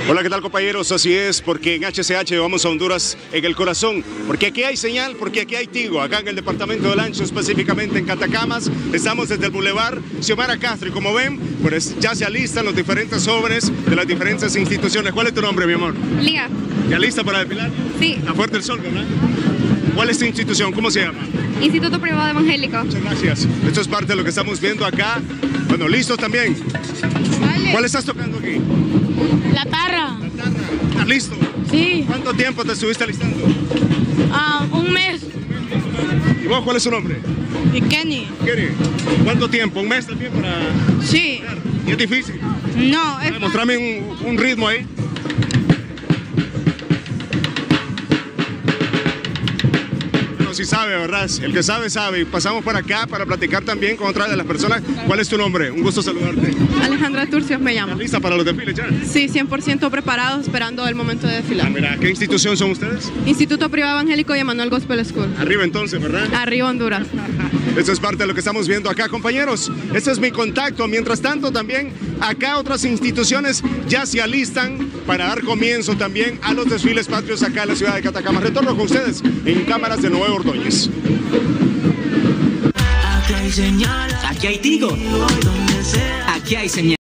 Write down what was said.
Hola, ¿qué tal, compañeros? Así es, porque en HCH vamos a Honduras en el corazón, porque aquí hay señal, porque aquí hay Tigo, acá en el departamento del Ancho, específicamente en Catacamas. Estamos desde el Boulevard Xiomara Castro y como ven, pues ya se alistan los diferentes jóvenes de las diferentes instituciones. ¿Cuál es tu nombre, mi amor? Lía. ¿Ya lista para desfilar? Sí. Está fuerte el sol, ¿verdad? ¿Cuál es tu institución? ¿Cómo se llama? Instituto Privado Evangélico. Muchas gracias. Esto es parte de lo que estamos viendo acá. Bueno, listos también. Vale. ¿Cuál estás tocando aquí? La tarra. ¿Estás listo? Sí. ¿Cuánto tiempo te estuviste alistando? Un mes. ¿Y vos cuál es su nombre? ¿Y Kenny? Kenny. ¿Cuánto tiempo? ¿Un mes también para...? Sí. ¿Y es difícil? No, es... Mostrame un ritmo ahí. Bueno, sí sabe, ¿verdad? El que sabe, sabe. Y pasamos por acá para platicar también con otra de las personas. ¿Cuál es tu nombre? Un gusto saludarte. Alejandra Turcios me ¿Estás llamo. lista para los desfiles ya? Sí, 100% preparados, esperando el momento de desfilar. Mira, ¿qué institución son ustedes? Instituto Privado Evangélico y Emanuel Gospel School. Arriba entonces, ¿verdad? Arriba, Honduras. Esto es parte de lo que estamos viendo acá, compañeros. Este es mi contacto. Mientras tanto, también acá otras instituciones ya se alistan para dar comienzo también a los desfiles patrios acá en la ciudad de Catacamas. Retorno con ustedes en cámaras de Nuevo Ordóñez. Aquí hay Tigo. Aquí hay señal.